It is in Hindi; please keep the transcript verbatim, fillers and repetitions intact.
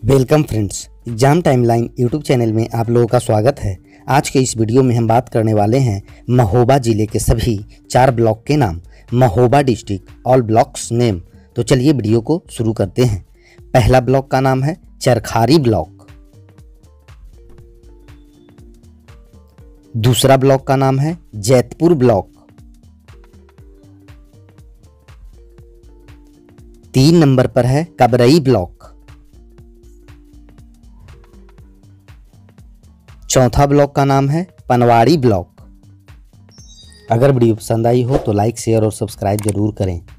Welcome friends, exam timeline YouTube channel में आप लोगों का स्वागत है। आज के इस वीडियो में हम बात करने वाले हैं महोबा जिले के सभी चार ब्लॉक के नाम। Mahoba district all blocks name. तो चलिए वीडियो को शुरू करते हैं। पहला ब्लॉक का नाम है चरखारी ब्लॉक। दूसरा ब्लॉक का नाम है जैतपुर ब्लॉक। तीन नंबर पर है कबरई ब्लॉक। चौथा ब्लॉक का नाम है पनवाड़ी ब्लॉक। अगर वीडियो पसंद आई हो तो लाइक शेयर और सब्सक्राइब जरूर करें।